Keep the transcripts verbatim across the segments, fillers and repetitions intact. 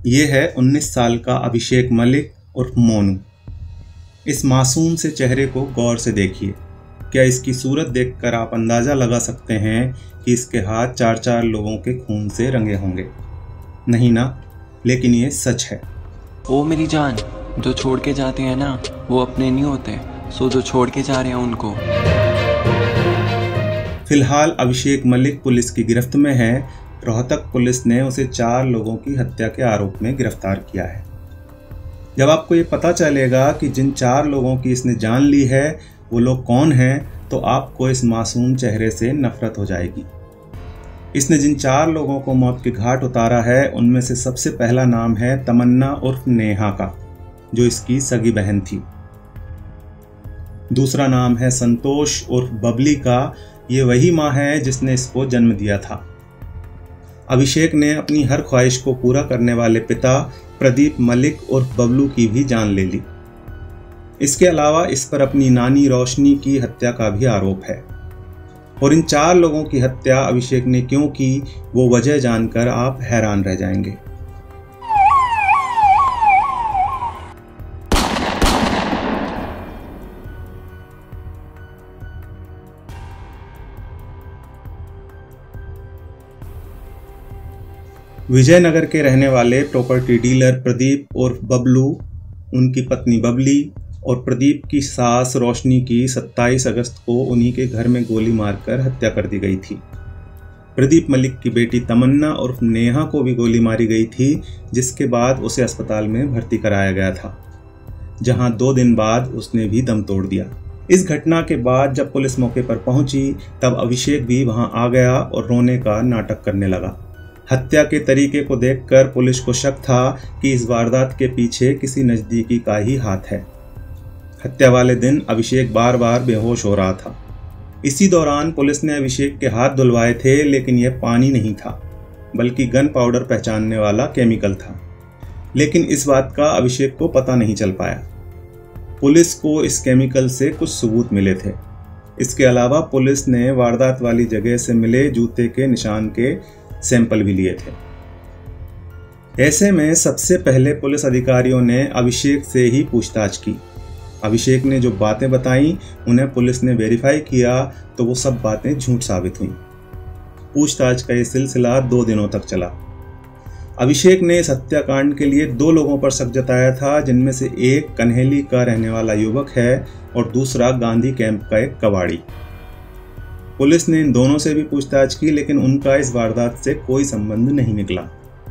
ये है उन्नीस साल का अभिषेक मलिक उर्फ मोनू। इस मासूम से चेहरे को गौर से देखिए। क्या इसकी सूरत देखकर आप अंदाज़ा लगा सकते हैं कि इसके हाथ चार चार लोगों के खून से रंगे होंगे? नहीं ना, लेकिन ये सच है। ओ मेरी जान, जो छोड़ के जाते हैं ना वो अपने नहीं होते, सो जो छोड़ के जा रहे हैं उनको। फिलहाल अभिषेक मलिक पुलिस की गिरफ्त में है। रोहतक पुलिस ने उसे चार लोगों की हत्या के आरोप में गिरफ्तार किया है। जब आपको ये पता चलेगा कि जिन चार लोगों की इसने जान ली है वो लोग कौन हैं, तो आपको इस मासूम चेहरे से नफरत हो जाएगी। इसने जिन चार लोगों को मौत के घाट उतारा है उनमें से सबसे पहला नाम है तमन्ना उर्फ नेहा का, जो इसकी सगी बहन थी। दूसरा नाम है संतोष उर्फ बबली का। ये वही माँ है जिसने इसको जन्म दिया था। अभिषेक ने अपनी हर ख्वाहिश को पूरा करने वाले पिता प्रदीप मलिक उर्फ बबलू की भी जान ले ली। इसके अलावा इस पर अपनी नानी रोशनी की हत्या का भी आरोप है। और इन चार लोगों की हत्या अभिषेक ने क्यों की, वो वजह जानकर आप हैरान रह जाएंगे। विजयनगर के रहने वाले प्रॉपर्टी डीलर प्रदीप उर्फ बबलू, उनकी पत्नी बबली और प्रदीप की सास रोशनी की सत्ताईस अगस्त को उन्हीं के घर में गोली मारकर हत्या कर दी गई थी। प्रदीप मलिक की बेटी तमन्ना उर्फ नेहा को भी गोली मारी गई थी, जिसके बाद उसे अस्पताल में भर्ती कराया गया था, जहां दो दिन बाद उसने भी दम तोड़ दिया। इस घटना के बाद जब पुलिस मौके पर पहुंची तब अभिषेक भी वहां आ गया और रोने का नाटक करने लगा। हत्या के तरीके को देखकर पुलिस को शक था कि इस वारदात के पीछे किसी नज़दीकी का ही हाथ है। हत्या वाले दिन अभिषेक बार बार बेहोश हो रहा था। इसी दौरान पुलिस ने अभिषेक के हाथ धुलवाए थे, लेकिन यह पानी नहीं था बल्कि गन पाउडर पहचानने वाला केमिकल था। लेकिन इस बात का अभिषेक को पता नहीं चल पाया। पुलिस को इस केमिकल से कुछ सबूत मिले थे। इसके अलावा पुलिस ने वारदात वाली जगह से मिले जूते के निशान के सैंपल भी लिए थे। ऐसे में सबसे पहले पुलिस अधिकारियों ने अभिषेक से ही पूछताछ की। अभिषेक ने जो बातें बताई उन्हें पुलिस ने वेरीफाई किया तो वो सब बातें झूठ साबित हुई। पूछताछ का ये सिलसिला दो दिनों तक चला। अभिषेक ने इस हत्याकांड के लिए दो लोगों पर शक जताया था, जिनमें से एक कन्हेली का रहने वाला युवक है और दूसरा गांधी कैंप का एक कबाड़ी। पुलिस ने इन दोनों से भी पूछताछ की, लेकिन उनका इस वारदात से कोई संबंध नहीं निकला।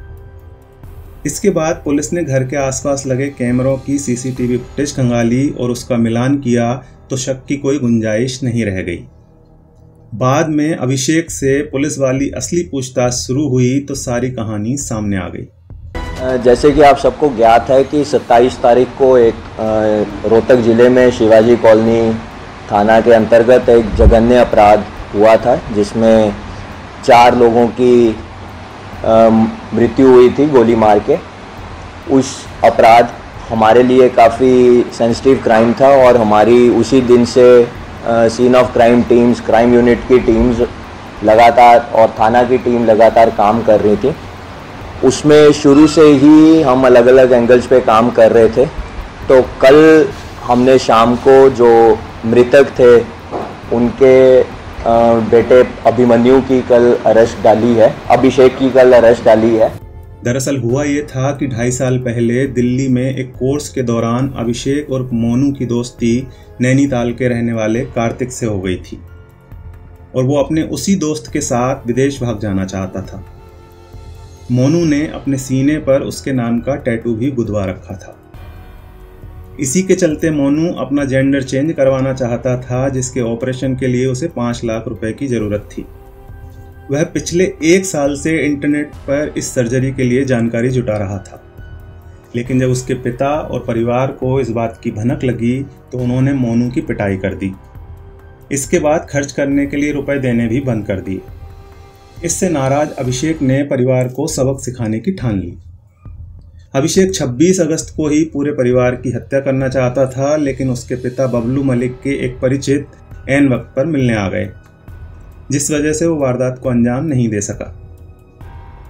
इसके बाद पुलिस ने घर के आसपास लगे कैमरों की सीसीटीवी फुटेज खंगाली और उसका मिलान किया तो शक की कोई गुंजाइश नहीं रह गई। बाद में अभिषेक से पुलिस वाली असली पूछताछ शुरू हुई तो सारी कहानी सामने आ गई। जैसे कि आप सबको ज्ञात है कि सत्ताईस तारीख को एक रोहतक जिले में शिवाजी कॉलोनी थाना के अंतर्गत एक जघन्य अपराध हुआ था, जिसमें चार लोगों की मृत्यु हुई थी गोली मार के। उस अपराध हमारे लिए काफ़ी सेंसिटिव क्राइम था और हमारी उसी दिन से scene of crime teams, crime unit की टीम्स लगातार और थाना की टीम लगातार काम कर रही थी। उसमें शुरू से ही हम अलग अलग एंगल्स पे काम कर रहे थे। तो कल हमने शाम को जो मृतक थे उनके बेटे अभिमन्यु की कल अरेस्ट डाली है, अभिषेक की कल अरेस्ट डाली है। दरअसल हुआ ये था कि ढाई साल पहले दिल्ली में एक कोर्स के दौरान अभिषेक और मोनू की दोस्ती नैनीताल के रहने वाले कार्तिक से हो गई थी और वो अपने उसी दोस्त के साथ विदेश भाग जाना चाहता था। मोनू ने अपने सीने पर उसके नाम का टैटू भी गुदवा रखा था। इसी के चलते मोनू अपना जेंडर चेंज करवाना चाहता था, जिसके ऑपरेशन के लिए उसे पाँच लाख रुपए की जरूरत थी। वह पिछले एक साल से इंटरनेट पर इस सर्जरी के लिए जानकारी जुटा रहा था, लेकिन जब उसके पिता और परिवार को इस बात की भनक लगी तो उन्होंने मोनू की पिटाई कर दी। इसके बाद खर्च करने के लिए रुपए देने भी बंद कर दिए। इससे नाराज अभिषेक ने परिवार को सबक सिखाने की ठान ली। अभिषेक छब्बीस अगस्त को ही पूरे परिवार की हत्या करना चाहता था, लेकिन उसके पिता बबलू मलिक के एक परिचित ऐन वक्त पर मिलने आ गए, जिस वजह से वो वारदात को अंजाम नहीं दे सका।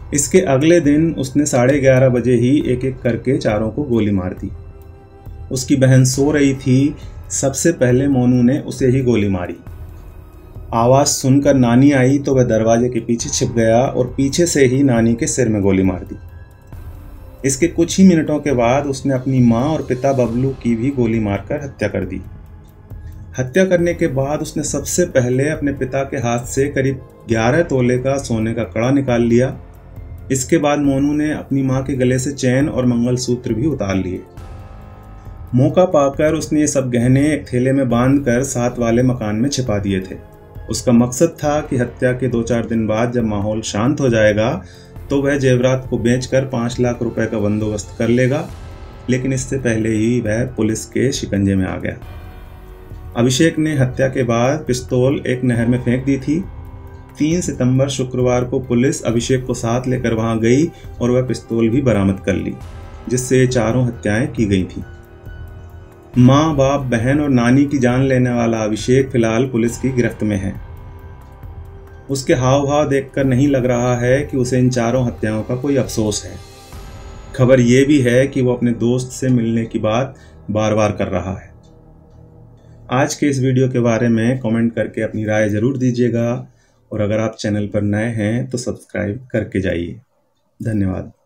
इसके अगले दिन उसने साढ़े ग्यारह बजे ही एक एक करके चारों को गोली मार दी। उसकी बहन सो रही थी, सबसे पहले मोनू ने उसे ही गोली मारी। आवाज़ सुनकर नानी आई तो वह दरवाजे के पीछे छिप गया और पीछे से ही नानी के सिर में गोली मार दी। इसके कुछ ही मिनटों के बाद उसने अपनी माँ और पिता बबलू की भी गोली मारकर हत्या कर दी। हत्या करने के बाद उसने सबसे पहले अपने पिता के हाथ से करीब ग्यारह तोले का सोने का कड़ा निकाल लिया। इसके बाद मोनू ने अपनी माँ के गले से चैन और मंगलसूत्र भी उतार लिए। मौका पाकर उसने ये सब गहने एक थैले में बांधकर साथ वाले मकान में छिपा दिए थे। उसका मकसद था कि हत्या के दो चार दिन बाद जब माहौल शांत हो जाएगा तो वह जेवरात को बेचकर पाँच लाख रुपए का बंदोबस्त कर लेगा, लेकिन इससे पहले ही वह पुलिस के शिकंजे में आ गया। अभिषेक ने हत्या के बाद पिस्तौल एक नहर में फेंक दी थी। तीन सितंबर शुक्रवार को पुलिस अभिषेक को साथ लेकर वहां गई और वह पिस्तौल भी बरामद कर ली, जिससे ये चारों हत्याएं की गई थी। माँ, बाप, बहन और नानी की जान लेने वाला अभिषेक फिलहाल पुलिस की गिरफ्त में है। उसके हाव भाव देखकर नहीं लग रहा है कि उसे इन चारों हत्याओं का कोई अफसोस है। खबर यह भी है कि वो अपने दोस्त से मिलने की बात बार बार कर रहा है। आज के इस वीडियो के बारे में कमेंट करके अपनी राय जरूर दीजिएगा और अगर आप चैनल पर नए हैं तो सब्सक्राइब करके जाइए। धन्यवाद।